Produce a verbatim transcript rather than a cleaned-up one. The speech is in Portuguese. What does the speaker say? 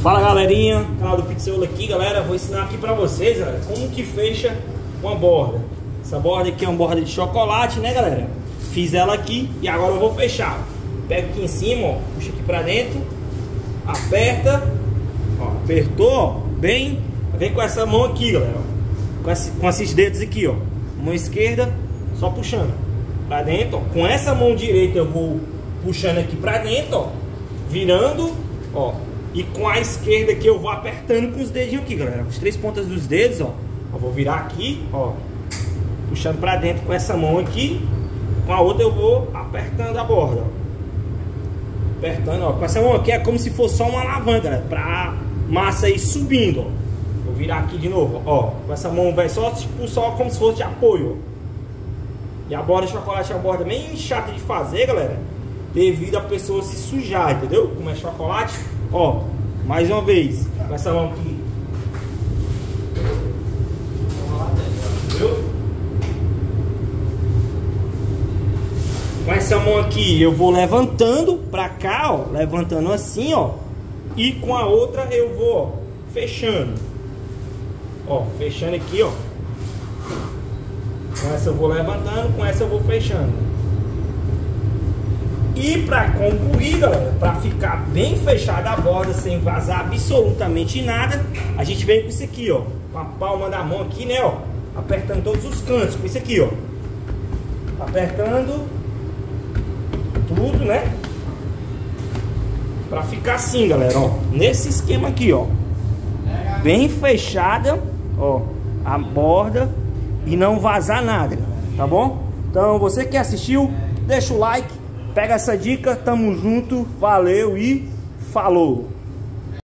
Fala galerinha, canal do Pizzaiola aqui, galera. Vou ensinar aqui pra vocês, galera, como que fecha uma borda. Essa borda aqui é uma borda de chocolate, né, galera? Fiz ela aqui e agora eu vou fechar. Pega aqui em cima, ó, puxa aqui pra dentro, aperta, ó, apertou, ó, bem, vem com essa mão aqui, galera, ó, com, esse, com esses dedos aqui, ó, mão esquerda, só puxando pra dentro, ó. Com essa mão direita eu vou puxando aqui pra dentro, ó, virando, ó, e com a esquerda aqui eu vou apertando com os dedinhos aqui, galera, com as três pontas dos dedos, ó, eu vou virar aqui, ó, puxando pra dentro com essa mão aqui, com a outra eu vou apertando a borda, ó. Apertando, ó, com essa mão aqui é como se fosse só uma alavanca, galera, pra massa ir subindo, ó. Vou virar aqui de novo, ó, com essa mão vai só, tipo, só como se fosse de apoio, ó. E a borda de chocolate é uma borda bem chata de fazer, galera, devido a pessoa se sujar, entendeu? Como é chocolate, ó, mais uma vez, com essa mão aqui, entendeu? Com essa mão aqui eu vou levantando pra cá, ó, levantando assim, ó, e com a outra eu vou, ó, fechando, ó, fechando aqui, ó. Com essa eu vou levantando, com essa eu vou fechando. E pra concluir, galera, pra ficar bem fechada a borda sem vazar absolutamente nada, a gente vem com isso aqui, ó, com a palma da mão aqui, né, ó, apertando todos os cantos, com isso aqui, ó, apertando tudo, né? Pra ficar assim, galera, ó, nesse esquema aqui, ó, bem fechada, ó, a borda e não vazar nada, tá bom? Então, você que assistiu, deixa o like, pega essa dica, tamo junto, valeu e falou!